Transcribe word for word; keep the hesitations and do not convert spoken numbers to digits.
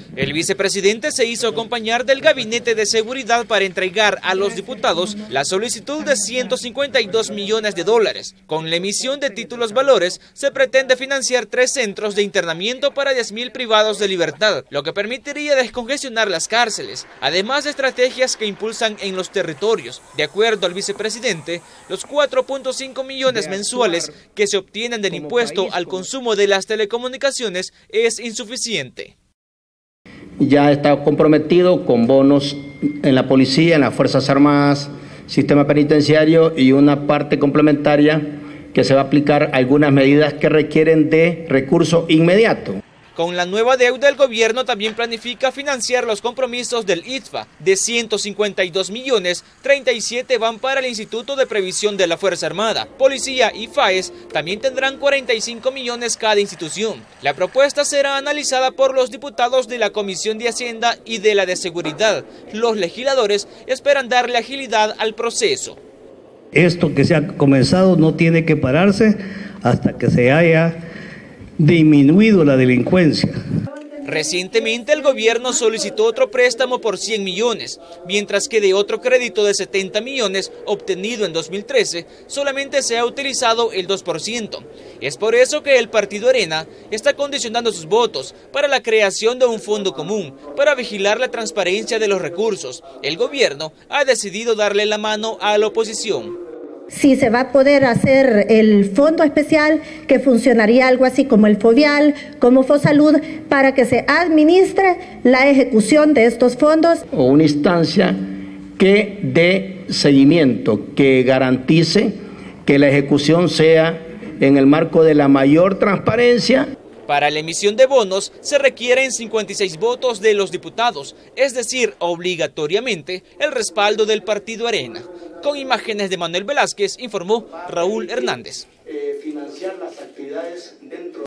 El vicepresidente se hizo acompañar del Gabinete de Seguridad para entregar a los diputados la solicitud de ciento cincuenta y dos millones de dólares. Con la emisión de títulos valores se pretende financiar tres centros de internamiento para diez mil privados de libertad, lo que permitiría descongestionar las cárceles, además de estrategias que impulsan en los territorios. De acuerdo al vicepresidente, los cuatro punto cinco millones mensuales que se obtienen del impuesto al consumo de las telecomunicaciones es insuficiente. Ya está comprometido con bonos en la policía, en las Fuerzas Armadas, sistema penitenciario y una parte complementaria que se va a aplicar algunas medidas que requieren de recurso inmediato. Con la nueva deuda, el gobierno también planifica financiar los compromisos del I T F A. De ciento cincuenta y dos millones, treinta y siete van para el Instituto de Previsión de la Fuerza Armada. Policía y FAES también tendrán cuarenta y cinco millones cada institución. La propuesta será analizada por los diputados de la Comisión de Hacienda y de la de Seguridad. Los legisladores esperan darle agilidad al proceso. Esto que se ha comenzado no tiene que pararse hasta que se haya disminuido la delincuencia. Recientemente el gobierno solicitó otro préstamo por cien millones, mientras que de otro crédito de setenta millones obtenido en dos mil trece solamente se ha utilizado el dos por ciento. Es por eso que el partido Arena está condicionando sus votos para la creación de un fondo común para vigilar la transparencia de los recursos. El gobierno ha decidido darle la mano a la oposición. Si se va a poder hacer el fondo especial, que funcionaría algo así como el Fovial, como Fosalud, para que se administre la ejecución de estos fondos. O una instancia que dé seguimiento, que garantice que la ejecución sea en el marco de la mayor transparencia. Para la emisión de bonos se requieren cincuenta y seis votos de los diputados, es decir, obligatoriamente el respaldo del partido Arena. Con imágenes de Manuel Velázquez, informó Raúl Hernández. Eh, financiar las actividades dentro